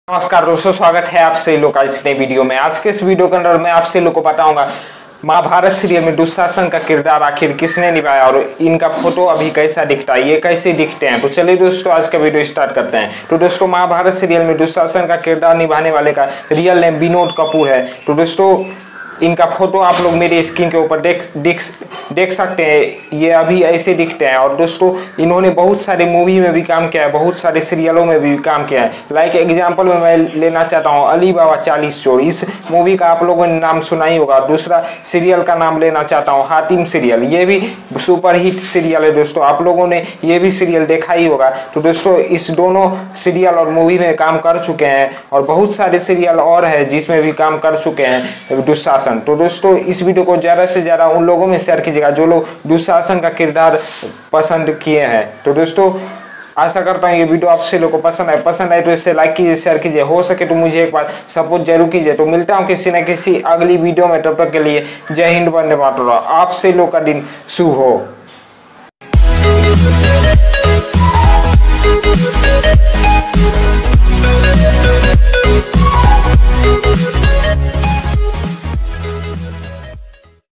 नमस्कार दोस्तों, स्वागत है आपसे लोग आज नई वीडियो में। आज के इस वीडियो के अंदर मैं आपसे लोग को बताऊंगा महाभारत सीरियल में दुशासन का किरदार आखिर किसने निभाया और इनका फोटो अभी कैसा दिखता है, ये कैसे दिखते हैं। तो चलिए दोस्तों आज का वीडियो स्टार्ट करते हैं। तो दोस्तों महाभारत सीरियल में दुशासन का किरदार निभाने वाले का रियल नेम विनोद कपूर है। तो दोस्तों इनका फोटो आप लोग मेरे स्क्रीन के ऊपर देख सकते हैं, ये अभी ऐसे दिखते हैं। और दोस्तों इन्होंने बहुत सारे मूवी में भी काम किया है, बहुत सारे सीरियलों में भी काम किया है। लाइक एग्जांपल में मैं लेना चाहता हूँ अली बाबा 40 चोर, इस मूवी का आप लोगों ने नाम सुना ही होगा। दूसरा सीरियल का नाम लेना चाहता हूँ हातिम सीरियल, ये भी सुपर हिट सीरियल है दोस्तों, आप लोगों ने ये भी सीरियल देखा ही होगा। तो दोस्तों इस दोनों सीरियल और मूवी में काम कर चुके हैं और बहुत सारे सीरियल और है जिसमें भी काम कर चुके हैं दुशासन। तो दोस्तों इस वीडियो को ज़्यादा से ज़्यादा उन लोगों में शेयर कीजिएगा जो लोग दुशासन का किरदार पसंद किए हैं। तो दोस्तों आशा करता हूँ ये वीडियो आपसे लोगों को पसंद आए तो इसे लाइक कीजिए, शेयर कीजिए, हो सके तो मुझे एक बार सपोर्ट जरूर कीजिए। तो मिलता हूँ किसी न किसी अगली वीडियो में, तब तक के लिए जय हिंद, वंदे मातरम। आपसे लोग का दिन शुभ हो।